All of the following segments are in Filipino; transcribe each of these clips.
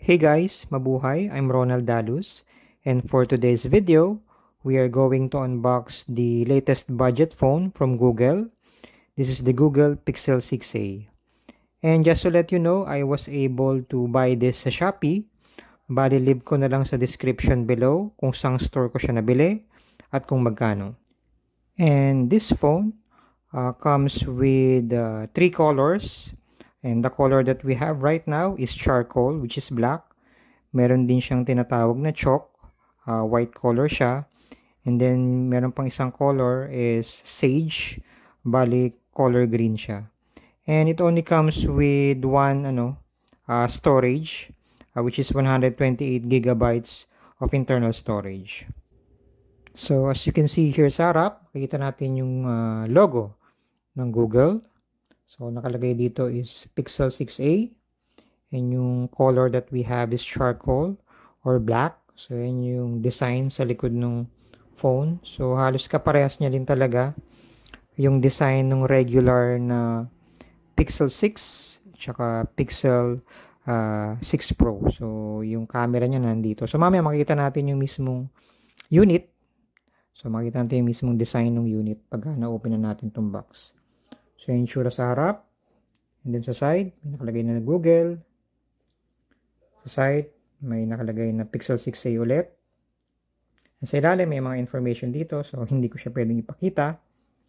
Hey guys, mabuhay! I'm Ronald Dalus, and for today's video, we are going to unbox the latest budget phone from Google. This is the Google Pixel 6a. And just to let you know, I was able to buy this sa Shopee. Bali, leave ko na lang sa description below kung saan store ko siya nabili at kung magkano. And this phone comes with three colors. And the color that we have right now is charcoal, which is black. Meron din siyang tinatawag na chalk, white color siya. And then meron pang isang color is sage, bali color green siya. And it only comes with one storage, which is 128 gigabytes of internal storage. So as you can see here sa harap, makikita natin yung logo ng Google. So nakalagay dito is Pixel 6a. And yung color that we have is charcoal or black. So yan yung design sa likod ng phone. So halos kaparehas niya din talaga yung design ng regular na Pixel 6 tsaka Pixel 6 Pro. So yung camera niya nandito. So mamaya makikita natin yung mismong unit. So makikita natin yung mismong design ng unit pag na-open na natin itong box. So yung tsura sa harap. And then sa side, may nakalagay na Google. Sa side, may nakalagay na Pixel 6a ulit. Sa ilalim, may mga information dito. So, hindi ko siya pwedeng ipakita.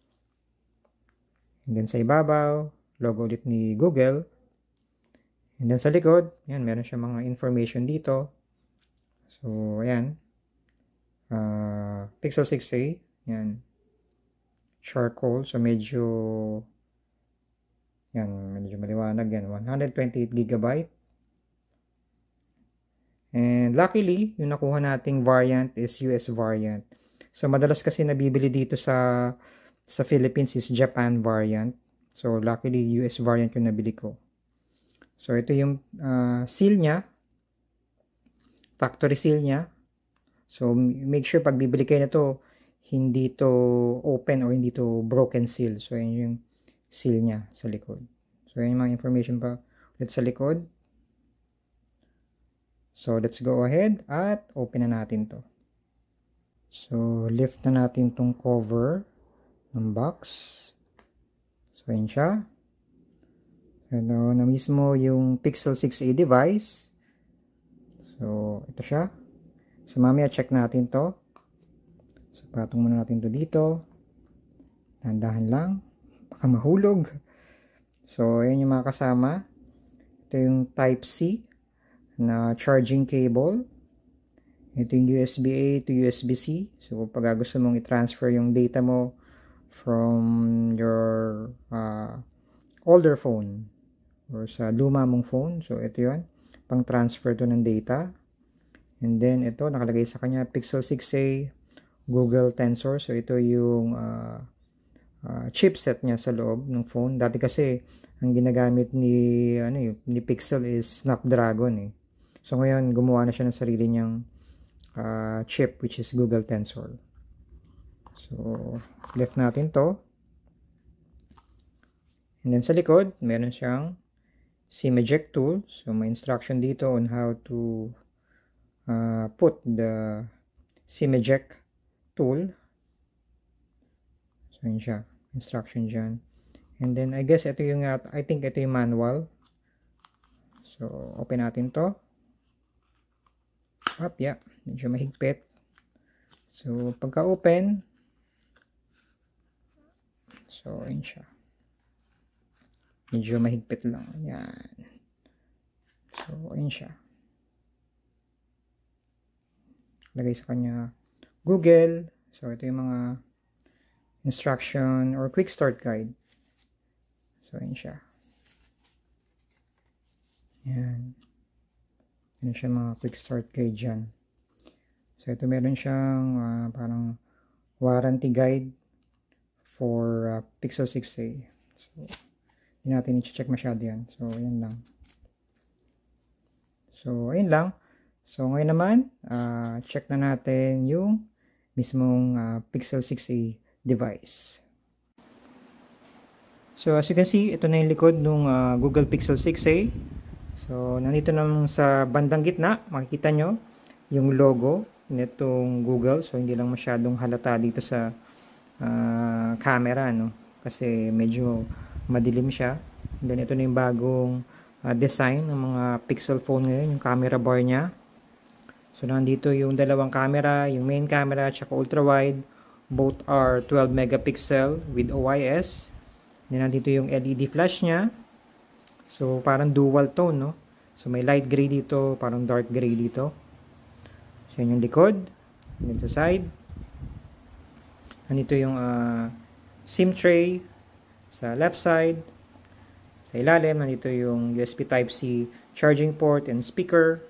And then sa ibabaw, logo ulit ni Google. And then sa likod, yan, meron siya mga information dito. So, ayan. Pixel 6a. Yan. Charcoal. So, medyo maliwanag yan. 128 gigabyte. And luckily, yung nakuha nating variant is US variant. So madalas kasi nabibili dito sa Philippines is Japan variant. So luckily, US variant yung nabili ko. So ito yung seal niya. Factory seal niya. So make sure pag bibili kayo na to, hindi to open or hindi to broken seal. So yan yung seal niya sa likod. So yan yung mga information pa ulit sa likod. So, let's go ahead at open na natin to. So, lift na natin tong cover ng box. So, yun siya. Ano na mismo yung Pixel 6a device. So, ito siya. So, mamaya check natin to. So, patong muna natin to dito. Dahan-dahan lang. Baka mahulog. So, ayan yung mga kasama. Ito yung Type-C na charging cable. Ito yung USB-A to USB-C. So, pag gusto mong i-transfer yung data mo from your older phone or sa luma mong phone. So, ito yun. Pang-transfer to ng data. And then, ito, nakalagay sa kanya, Pixel 6a, Google Tensor. So, ito yung chipset niya sa loob ng phone. Dati kasi, ang ginagamit ni Pixel is Snapdragon eh. So, ngayon, gumawa na siya ng sarili niyang chip, which is Google Tensor. So, left natin to. And then, sa likod, meron siyang SIM eject tool. So, may instruction dito on how to put the SIM eject tool. So, yun siya. Instruction dyan. And then, I guess, ito yung, I think ito yung manual. So, open natin to. Up, yeah. Medyo mahigpit. So, pagka-open, so, yun siya. Medyo mahigpit lang. Yan. So, yun siya. Lagay sa kanya Google. So, ito yung mga instruction or quick start guide. So, yun siya. Yan. Yan siya mga quick start guide dyan. So, ito meron siyang parang warranty guide for Pixel 6a. So, hindi natin i-check masyado yan. So, yan lang. So, ayun lang. So, ngayon naman, check na natin yung mismong Pixel 6a device. So, as you can see, ito na yung likod ng Google Pixel 6a. So, nandito naman sa bandang gitna, makikita nyo yung logo nitong Google. So, hindi lang masyadong halata dito sa camera, no? Kasi medyo madilim siya. Then, ito na yung bagong design ng mga Pixel phone ngayon, yung camera bar niya. So, nandito yung dalawang camera, yung main camera at saka ultra-wide. Both are 12 megapixel with OIS. Then, nandito yung LED flash niya. So, parang dual tone, no? So, may light gray dito, parang dark gray dito. So, yun yung likod. Then, sa side. Nandito yung SIM tray. Sa left side. Sa ilalim, nandito yung USB Type-C charging port and speaker.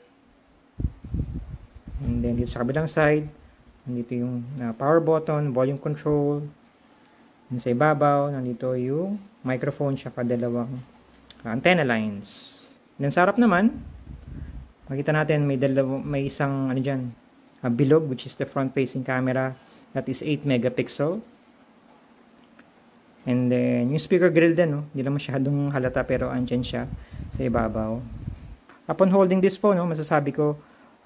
And then, dito sa kabilang side, nandito yung power button, volume control. And sa ibabaw, nandito yung microphone, tsaka dalawang antenna lines. Then sa harap naman, makita natin may isang bilog, which is the front facing camera that is 8 megapixel. And then yung speaker grill din, no? Hindi lang masyadong halata pero andyan siya sa ibabaw. Upon holding this phone, no, masasabi ko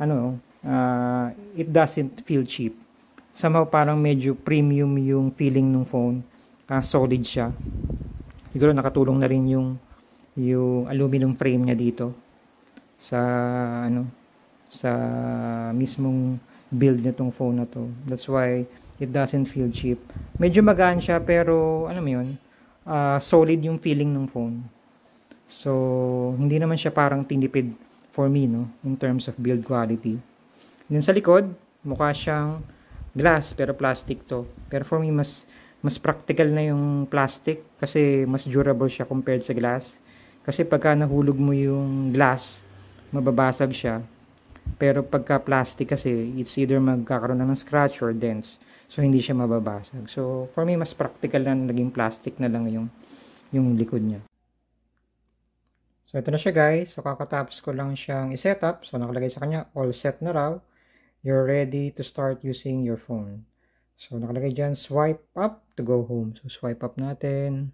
it doesn't feel cheap. Somehow parang medyo premium yung feeling ng phone. Solid siya. Siguro nakatulong na rin yung aluminum frame niya dito sa sa mismong build nitong phone na to. That's why it doesn't feel cheap. Medyo magaan siya pero alam mo yun, solid yung feeling ng phone. So hindi naman siya parang tinipid for me, no, in terms of build quality. Then sa likod, mukha siyang glass pero plastic to. Pero for me mas practical na yung plastic kasi mas durable siya compared sa glass. Kasi pagka nahulog mo yung glass, mababasag siya. Pero pagka plastic kasi, it's either magkakaroon ng scratch or dents. So, hindi siya mababasag. So, for me, mas practical na naging plastic na lang yung likod niya. So, ito na siya guys. So, kakatapos ko lang siyang iset up. So, nakalagay sa kanya, all set na raw. You're ready to start using your phone. So, nakalagay dyan, swipe up to go home. So, swipe up natin.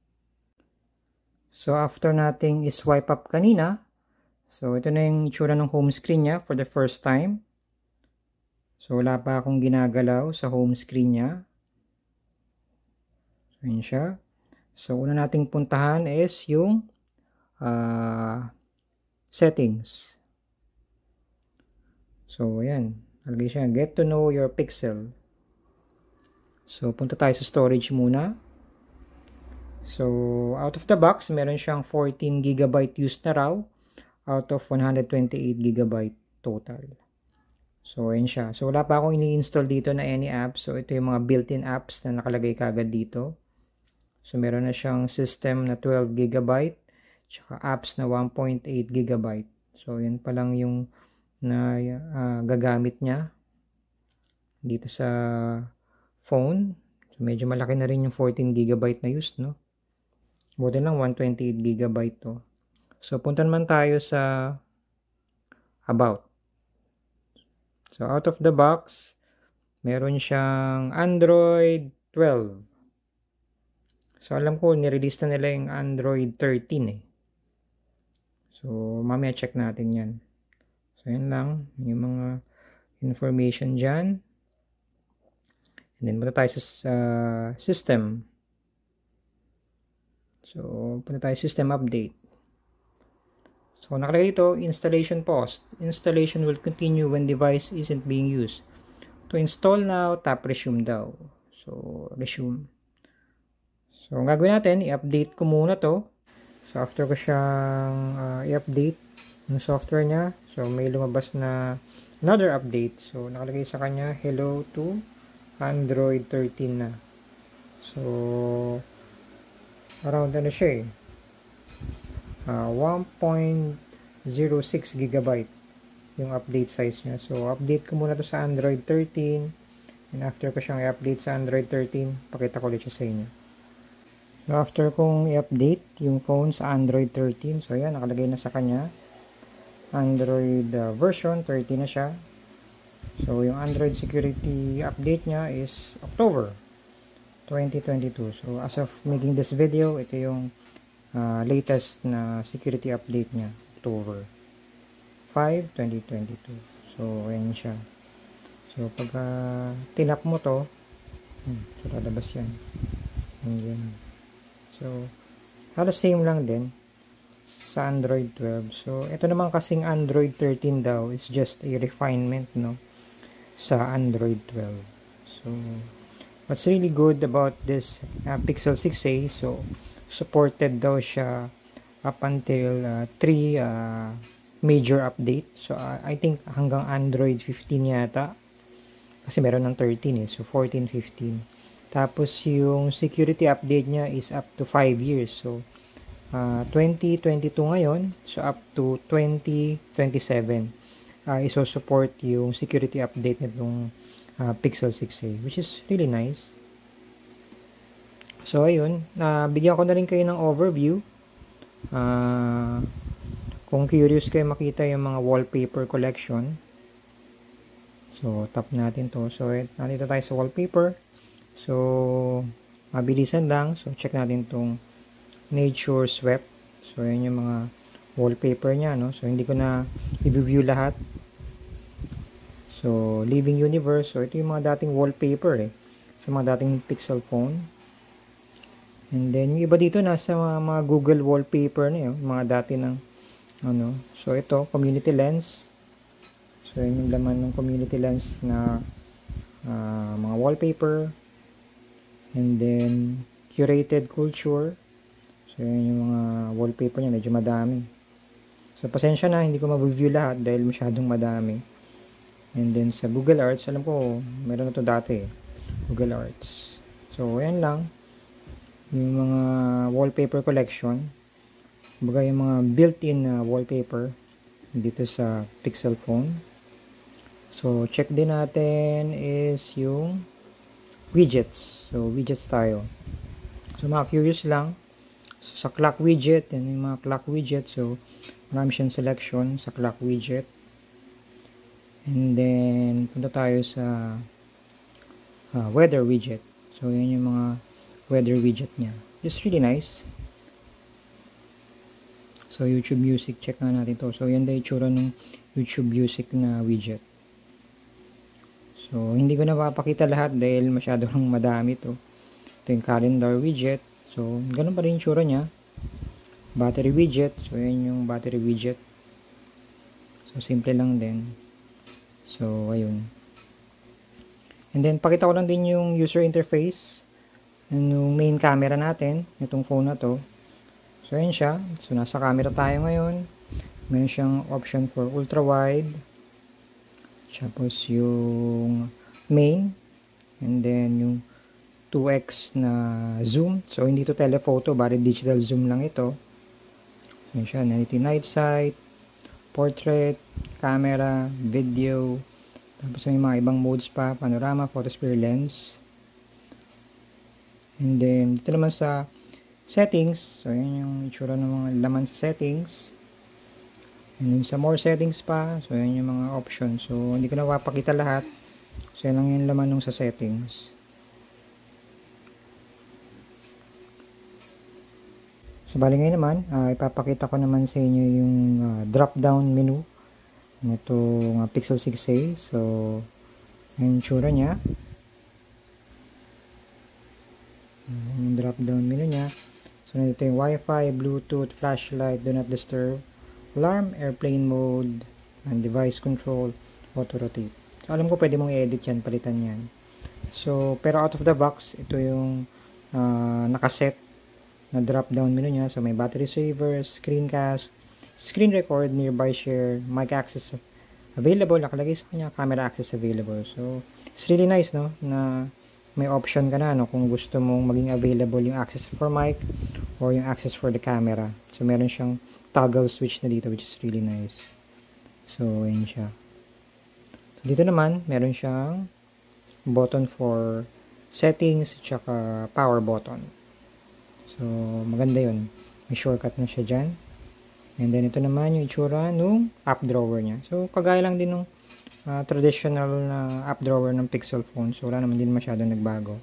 So, after nating i-swipe up kanina, so, ito na yung itsura ng home screen niya for the first time. So, wala pa akong ginagalaw sa home screen niya. So, yun siya. So, una nating puntahan is yung settings. So, ayan. Nalagay siya, get to know your Pixel. So, punta tayo sa storage muna. So, out of the box, meron siyang 14 GB used na raw out of 128 GB total. So, ayan siya. So, wala pa akong ini-install dito na any app. So, ito yung mga built-in apps na nakalagay kagad dito. So, meron na siyang system na 12 GB tsaka apps na 1.8 GB. So, yan pa lang yung gagamit niya dito sa phone. So, medyo malaki na rin yung 14 GB na used, no? Buti lang 128 GB to. So, punta naman tayo sa about. So, out of the box, meron siyang Android 12. So, alam ko, nirelease na nila yung Android 13 eh. So, mamaya check natin yan. So, yan lang. Yung mga information dyan. And then, punta tayo sa system. So, punta tayo system update. So, nakalagay ito, installation paused. Installation will continue when device isn't being used. To install now, tap resume daw. So, resume. So, ang gagawin natin, i-update ko muna to. So, after ko siyang i-update yung software niya. So, may lumabas na another update. So, nakalagay sa kanya, hello to Android 13 na. So, around ano siya eh. 1.06 GB yung update size niya. So, update ko muna to sa Android 13. And after ko siyang i-update sa Android 13, pakita ko ulit siya sa inyo. So, after kong i-update yung phone sa Android 13, so yan, nakalagay na sa kanya. Android version 13 na siya. So, yung Android security update niya is October 2022. So, as of making this video, ito yung latest na security update niya. October 5, 2022. So, ayan siya. So, pagka tinap mo to, so, lalabas yan. Ayan. So, halos same lang din sa Android 12. So, ito naman kasing Android 13 daw is just a refinement, no, sa Android 12. So, what's really good about this Pixel 6a, so, supported daw siya up until 3 major update. So, I think hanggang Android 15 yata. Kasi meron ng 13 eh. So, 14, 15. Tapos, yung security update niya is up to 5 years. So, 2022 ngayon. So, up to 2027. Iso-support yung security update nitong Pixel 6a. Which is really nice. So, ayun. Bigyan ko na rin kayo ng overview. Kung curious kayo makita yung mga wallpaper collection. So, tap natin to. So, nandito tayo sa wallpaper. So, mabilisan lang. So, check natin tong Nature Swept. So, yan yung mga wallpaper niya, no? So, hindi ko na i-view lahat. So, Living Universe. So, ito yung mga dating wallpaper sa mga dating Pixel phone. And then, yung iba dito nasa mga Google wallpaper na yun. Mga dati ng, ano. So, ito, Community Lens. So, yun yung laman ng Community Lens na mga wallpaper. And then, Curated Culture. So, yun yung mga wallpaper niya. Medyo madami. So, pasensya na. Hindi ko ma-review lahat dahil masyadong madami. And then, sa Google Arts, alam ko, meron na to dati. Google Arts. So, ayan lang. Yung mga wallpaper collection. Baga yung mga built-in wallpaper dito sa Pixel phone. So, check din natin is yung widgets. So, widgets tayo. So, mga curious lang. So, sa clock widget, yan yung mga clock widget. So, marami siyang selection sa clock widget. And then, punta tayo sa weather widget. So, yan yung mga weather widget niya. Just really nice. So, YouTube Music, check nga natin to. So, yan daw yung itsura ng YouTube Music na widget. So, hindi ko na papakita lahat dahil masyado lang madami to. Ito yung calendar widget. So, ganun pa rin yung tsura niya. Battery widget. So, yan yung battery widget. So, simple lang din. So, ayun. And then, pakita ko lang din yung user interface. Yung main camera natin. Itong phone na to. So, ayan siya. So, nasa camera tayo ngayon. Meron siyang option for ultra-wide. Tapos yung main. And then yung 2x na zoom. So, hindi to telephoto. Bali digital zoom lang ito. Ayan siya. Nandito yung night sight, portrait, camera, video. Tapos may mga ibang modes pa. Panorama, photosphere lens. And then, dito naman sa settings. So, ayan yung itsura ng mga laman sa settings. And then sa more settings pa, so yan yung mga options. So hindi ko na papakita lahat. So yan lang yung laman nung sa settings. So bali ngayon naman, ipapakita ko naman sa inyo yung drop down menu nitong Pixel 6a. So yan yung tsura niya. Yung drop down menu niya. So nandito yung Wi-Fi, Bluetooth, flashlight, do not disturb, alarm, airplane mode, and device control, auto rotate. So, alam ko pwede mong i-edit yan, palitan yan. So, pero out of the box, ito yung nakaset na drop down menu niya. So, may battery saver, screencast, screen record, nearby share, mic access available, nakalagay sa kanya, camera access available. So, it's really nice, no, na may option ka na, no, kung gusto mong maging available yung access for mic or yung access for the camera. So, meron siyang toggle switch na dito, which is really nice. So, ayan siya. So, dito naman, meron siyang button for settings, tsaka power button. So, maganda yun. May shortcut na siya dyan. And then, ito naman yung itsura nung app drawer niya. So, kagaya lang din nung traditional na app drawer ng Pixel phone. So, wala naman din masyadong nagbago.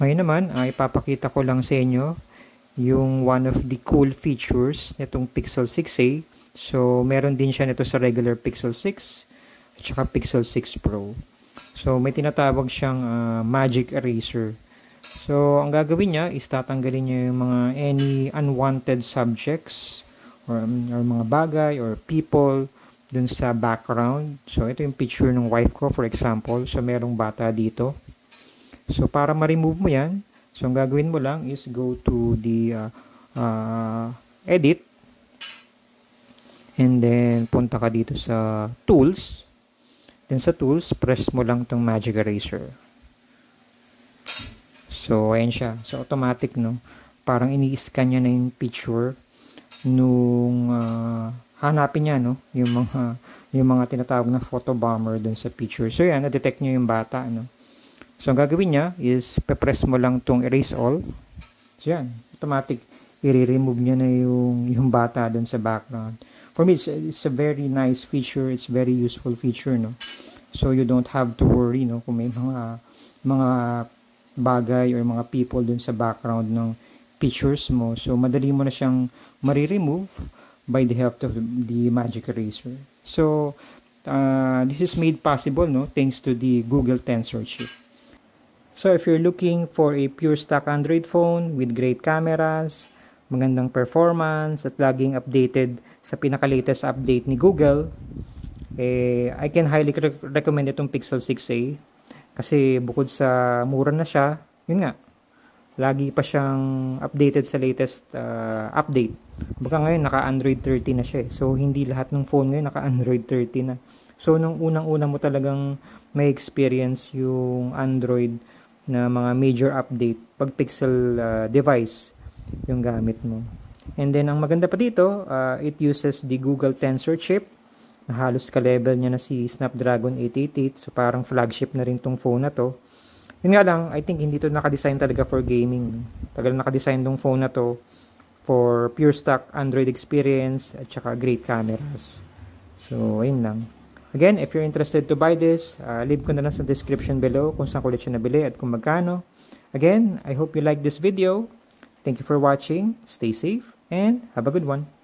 Ngayon naman, ipapakita ko lang sa inyo yung one of the cool features nitong Pixel 6a. So, meron din siya nito sa regular Pixel 6 at saka Pixel 6 Pro. So, may tinatawag siyang Magic Eraser. So, ang gagawin niya is tatanggalin niya yung mga any unwanted subjects or mga bagay or people dun sa background. So, ito yung picture ng wife ko, for example. So, merong bata dito. So, para ma-remove mo yan, so, ang gagawin mo lang is go to the edit. And then, punta ka dito sa tools. Then sa tools, press mo lang tong Magic Eraser. So, ayan siya. So, automatic, no? Parang ini-scan niya na yung picture nung hanapin niya, no? Yung mga tinatawag na photo bomber dun sa picture. So, yan, na-detect niya yung bata, no? So, ang gagawin niya is pe-press mo lang tong erase all. So, yan. Automatic. I-remove niya na yung bata dun sa background. For me, it's a very nice feature. It's very useful feature, no? So, you don't have to worry, no? Kung may mga bagay or mga people dun sa background ng pictures mo. So, madali mo na siyang ma-remove by the help of the Magic Eraser. So, this is made possible, no? Thanks to the Google Tensor chip. So, if you're looking for a pure stock Android phone with great cameras, magandang performance, at laging updated sa pinaka-latest update ni Google, I can highly recommend itong Pixel 6a. Kasi bukod sa mura na siya, yun nga, lagi pa siyang updated sa latest update. Baka ngayon, naka-Android 13 na siya. So, hindi lahat ng phone ngayon naka-Android 13 na. So, nung unang-una mo talagang may experience yung Android na mga major update pag Pixel device yung gamit mo. And then, ang maganda pa dito, it uses the Google Tensor chip na halos ka-level niya na si Snapdragon 888. So, parang flagship na rin tong phone na to. Yun nga lang, I think hindi to nakadesign talaga for gaming. Tagal nakadesign tong phone na to for pure stock Android experience at saka great cameras. So, ayun lang. Again, if you're interested to buy this, leave ko na lang sa description below kung saan ko ulit siya nabili at kung magkano. Again, I hope you like this video. Thank you for watching. Stay safe and have a good one.